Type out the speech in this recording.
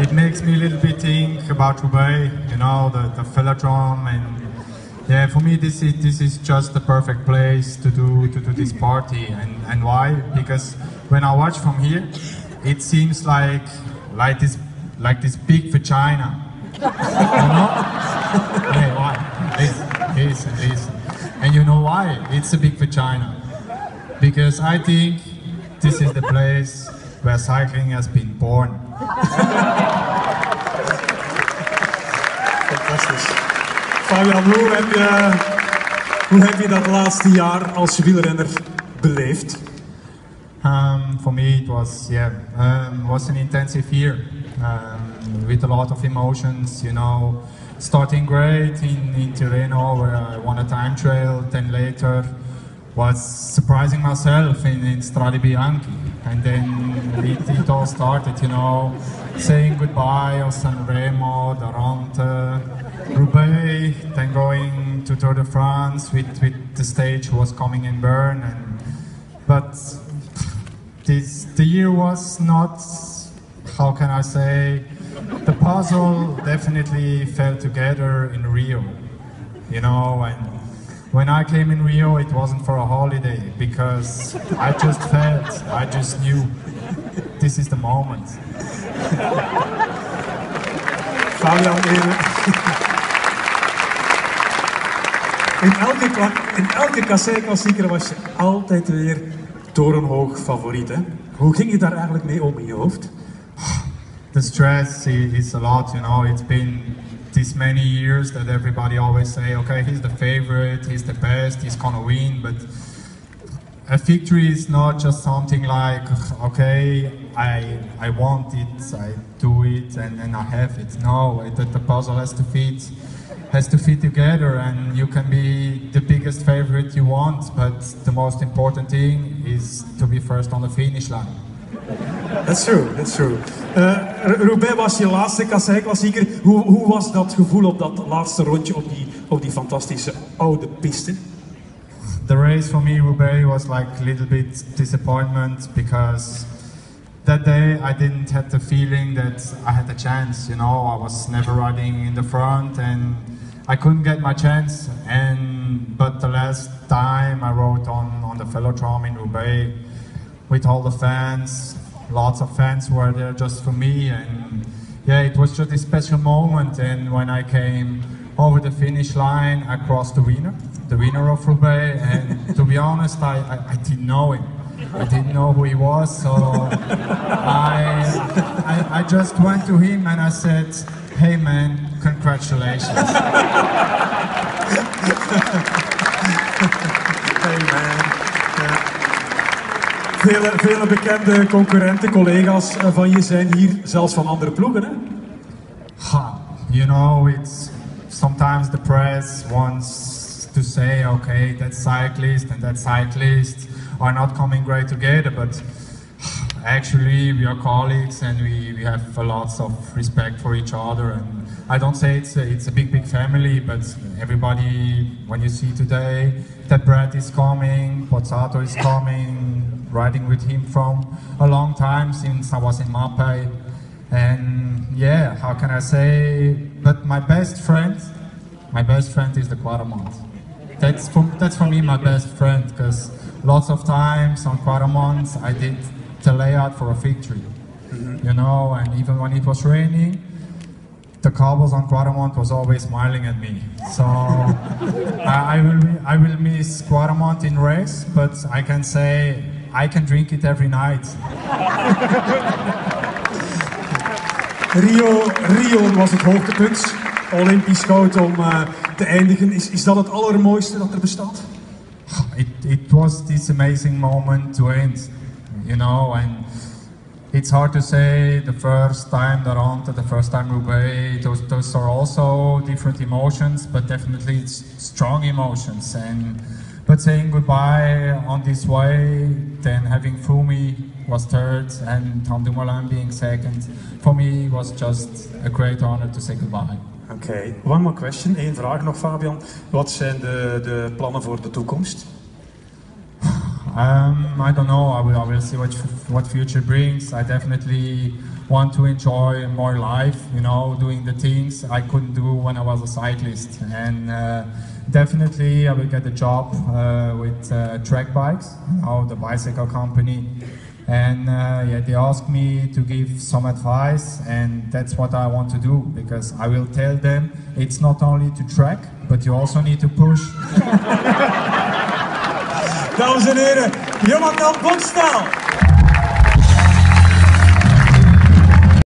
it makes me a little bit think about Roubaix, you know, the velodrome, and yeah, for me this is just the perfect place to do this party, and why? Because when I watch from here, it seems like this big vagina, you know? Hey, why? Listen. And you know why? It's a big vagina. Because I think this is the place where cycling has been born. Fantastisch. Fabian, hoe heb je dat laatste jaar als wielrenner beleefd? For me it was was an intensive year with a lot of emotions, you know, starting great in Tirreno where I won a time trial, then later was surprising myself in Strade Bianchi, and then it all started, you know, saying goodbye of Sanremo, Darante, Roubaix, then going to Tour de France with the stage was coming in Bern, but the year was not, how can I say, the puzzle definitely fell together in Rio, you know, and when I came in Rio it wasn't for a holiday, because I just felt, I just knew, this is the moment. Fabian, in elke kassei-klassieker was je altijd weer torenhoog favoriet, hè? Hoe ging je daar eigenlijk mee om in je hoofd? The stress is a lot, you know. It's been this many years that everybody always say, okay, he's the favorite, he's the best, he's gonna win, but a victory is not just something like, okay, I want it, I do it, and I have it. No, the puzzle has to fit together, and you can be the biggest favorite you want, but the most important thing is to be first on the finish line. That's true. Roubaix was je laatste kassei-klassieker. Hoe was dat gevoel op dat laatste rondje op die fantastische oude piste? The race for me, Roubaix, was like a little bit disappointment, because that day I didn't have the feeling that I had a chance, you know. I was never riding in the front and I couldn't get my chance, but the last time I rode on the velodrome in Roubaix with all the fans, lots of fans were there just for me, and yeah, it was just a special moment. And when I came over the finish line, I crossed the winner of Roubaix, and to be honest, I didn't know him. I didn't know who he was, so I just went to him and I said, hey man, congratulations. Hey man. Vele bekende concurrenten, collega's van je zijn hier, zelfs van andere ploegen, hè? You know, it's sometimes the press wants to say, okay, that cyclist and that cyclist are not coming great together, but actually we are colleagues and we have a lot of respect for each other, and I don't say it's a big family, but everybody, when you see today that Brad is coming, Pozzato is coming, riding with him from a long time since I was in Mapei, and yeah, how can I say, but my best friend is the Quaremont. That's for me my best friend, because lots of times on Quaremont I did the layout for a victory, you know, and even when it was raining, the cobbles on Quaremont was always smiling at me. So I will miss Quaremont in race, but I can say I can drink it every night. Rio was het hoogtepunt, Olympisch goud om te eindigen. Is dat het allermooiste dat er bestaat? It was this amazing moment to end, you know, and it's hard to say the first time Darante, the first time Roubaix, those are also different emotions, but definitely it's strong emotions. But saying goodbye on this way, then having Fumi was third and Tom Dumoulin being second, for me was just a great honor to say goodbye. Okay, one more question, één vraag nog, Fabian. Wat zijn de plannen voor de toekomst? I don't know. I will see what future brings. I definitely want to enjoy more life, you know, doing the things I couldn't do when I was a cyclist. And definitely I will get a job with Track Bikes, you know, the bicycle company. And yeah, they asked me to give some advice, and that's what I want to do, because I will tell them it's not only to track, but you also need to push. Dames en heren, Jonathan Bokstel.